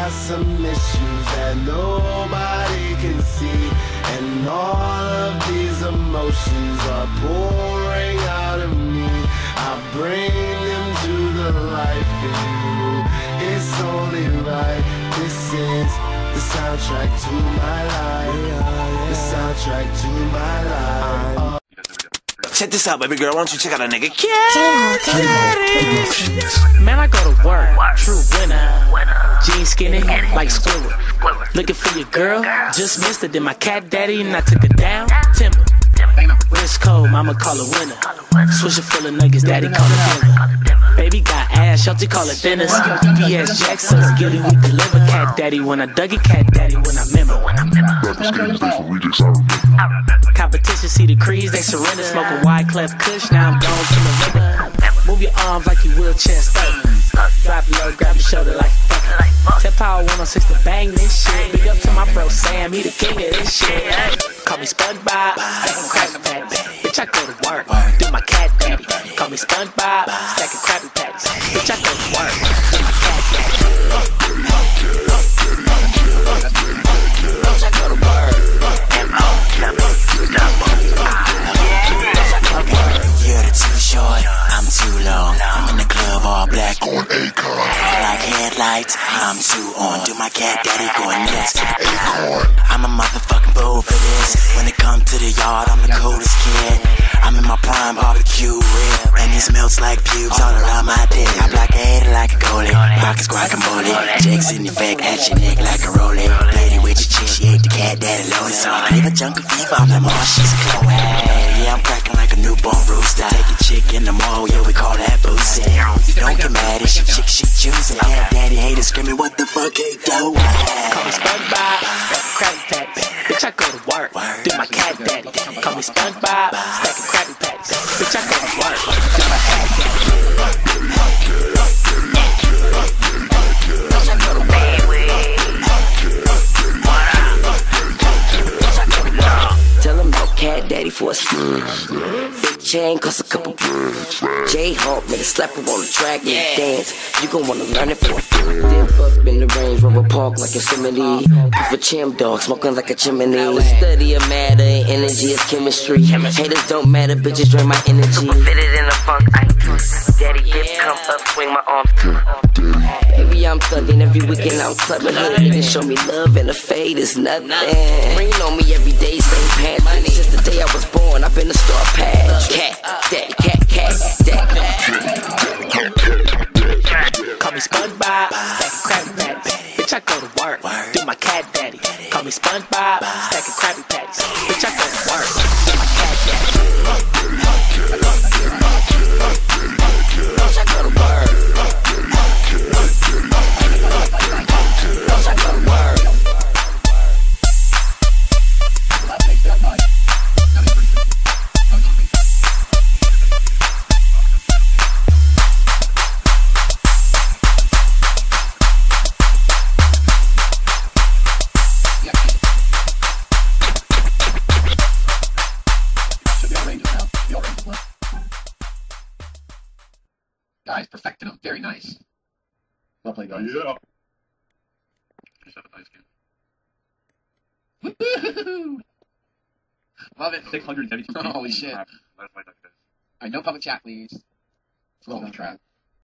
got some issues that nobody can see, and all of these emotions are pouring out of me. I bring them to the life in you. It's only right. This is the soundtrack to my life. The soundtrack to my life. Check this out, baby girl. Why don't you check out a nigga? Man, I go to work, true winner. Jeans skinny, like Squidward. Looking for your girl, just missed it. Then my cat daddy and I took her down. Timber, wrist cold, mama call her winner. Swisher full of nuggets, daddy call it dinner. Baby got ass, Shelty call it dinners. UPS Jackson, Gilly we deliver. Cat daddy when I dug it, cat daddy when I remember. Competition see the crease, they surrender. Smoking wide cleft kush, now I'm gone to the river. Move your arms like you wheelchair stuck. Drop low, grab your shoulder like fuck. Tip Power 106 to bang this shit. Big up to my bro Sam, he the king of this shit. Call me SpongeBob, Krabby Patties. Bitch, I go to work, do my cat daddy. Call me SpongeBob, stacking Krabby Patties. Bitch, I go to work, do my cat daddy. Bitch, I go to work. You're too short, I'm too long. I'm in the club all black on Akon. Like headlights, I'm too on. Do my cat daddy going nuts. I'm a motherfucking fool for this. When it comes to the yard, I'm the coolest kid. I'm in my prime barbecue rib, and he smells like pubes all around my dick. I blockade like a goalie, pockets guacamole. Jakes in your back, at your neck like a rollie. Lady with your chick, she ate the cat daddy loaded. So I give a junkie fever, I'm the mall, she's a Chloe. Yeah, I'm cracking like a newborn rooster. Take a chick in the mall, yeah, we call that boozy. Don't get mad, it's your chick, she choosing. Cat daddy haters screaming, what the fuck he do? Call me SpongeBob, Krabby Patties. Bitch, I go to work, do my cat daddy. Call me SpongeBob, stacking Krabby Patties. Bitch, I go to work, do my cat daddy. Bitch, I go to work. Tell him no cat daddy for a spin. Big chain cost a couple. J-Hawk made a slapper on the track and dance. You gon' wanna learn it for a dip up in the Range Rover Park like Yosemite. Puff a chim dog, smoking like a chimney. Study of matter and energy is chemistry. Haters don't matter, bitches drain my energy. Fitted in a funk, daddy dip, come up, swing my arms. Baby, I'm thugging every weekend, I'm clubbing. Hood niggas show me love and a fade is nothing. Rain on me every day, same pants. Since the day I was born, I've been a star patch. Cat, daddy, cat, daddy. Call me SpongeBob, stacking Krabby Patties. Bitch, I go to work, do my cat daddy. Call me SpongeBob, stacking Krabby Patties. Bitch, I go to work, do my cat daddy. Bitch, I go to work. Bitch, I go to work. Guys, perfected them. Very nice. Well played, guys. Yeah. Just have a nice game. Love it. 672. Holy shit. I know public chat, please. Roll the trap.